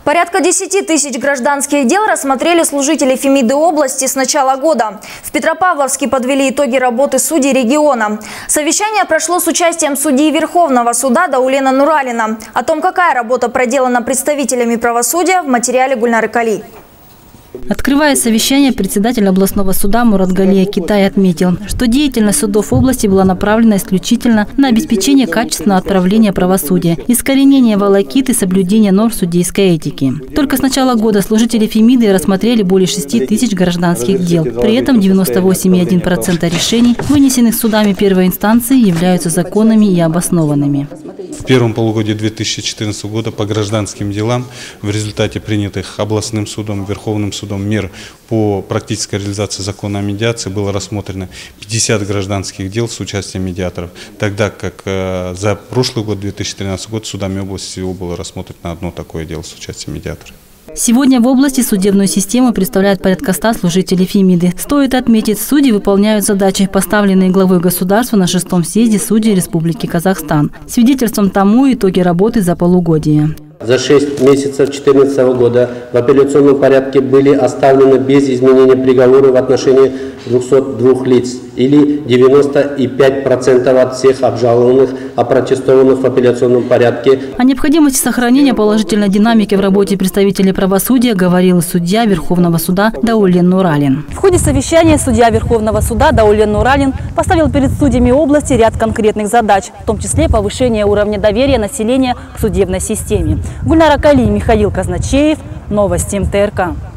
Порядка 10 тысяч гражданских дел рассмотрели служители Фемиды области с начала года. В Петропавловске подвели итоги работы судей региона. Совещание прошло с участием судьи Верховного суда Даулена Нуралина. О том, какая работа проделана представителями правосудия, в материале Гульнары Кали. Открывая совещание, председатель областного суда Муратгалия Китай отметил, что деятельность судов области была направлена исключительно на обеспечение качественного отправления правосудия, искоренение волокит и соблюдение норм судейской этики. Только с начала года служители Фемиды рассмотрели более 6 тысяч гражданских дел. При этом 98,1% решений, вынесенных судами первой инстанции, являются законными и обоснованными. В первом полугодии 2014 года по гражданским делам в результате принятых областным судом, Верховным судом мер по практической реализации закона о медиации было рассмотрено 50 гражданских дел с участием медиаторов, тогда как за прошлый год, 2013 год, судами области всего было рассмотрено одно такое дело с участием медиатора. Сегодня в области судебную систему представляет порядка 100 служителей Фемиды. Стоит отметить, судьи выполняют задачи, поставленные главой государства на 6-м съезде судей Республики Казахстан. Свидетельством тому итоги работы за полугодие. За 6 месяцев 2014 года в апелляционном порядке были оставлены без изменения приговоры в отношении 202 лиц или 95% от всех обжалованных, опротестованных в апелляционном порядке. О необходимости сохранения положительной динамики в работе представителей правосудия говорил судья Верховного суда Даулен Нуралин. В ходе совещания судья Верховного суда Даулен Нуралин поставил перед судьями области ряд конкретных задач, в том числе повышение уровня доверия населения к судебной системе. Гульнара Кали, Михаил Казначеев. Новости МТРК.